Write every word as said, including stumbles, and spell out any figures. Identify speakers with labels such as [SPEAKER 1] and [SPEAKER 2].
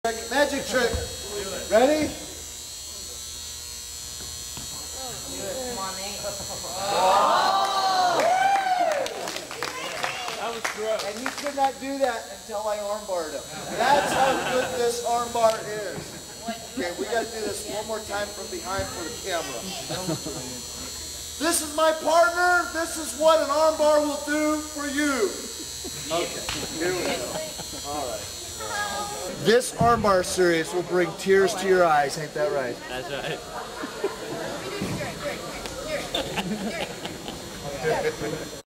[SPEAKER 1] Magic trick. Ready?
[SPEAKER 2] Come on, Nate.
[SPEAKER 3] That was gross.
[SPEAKER 1] And you could not do that until I armbarred him. That's how good this armbar is. Okay, we got to do this one more time from behind for the camera. This is my partner. This is what an armbar will do for you. Okay, here we go. All right. This armbar series will bring tears to your eyes. Ain't that right?
[SPEAKER 3] That's right.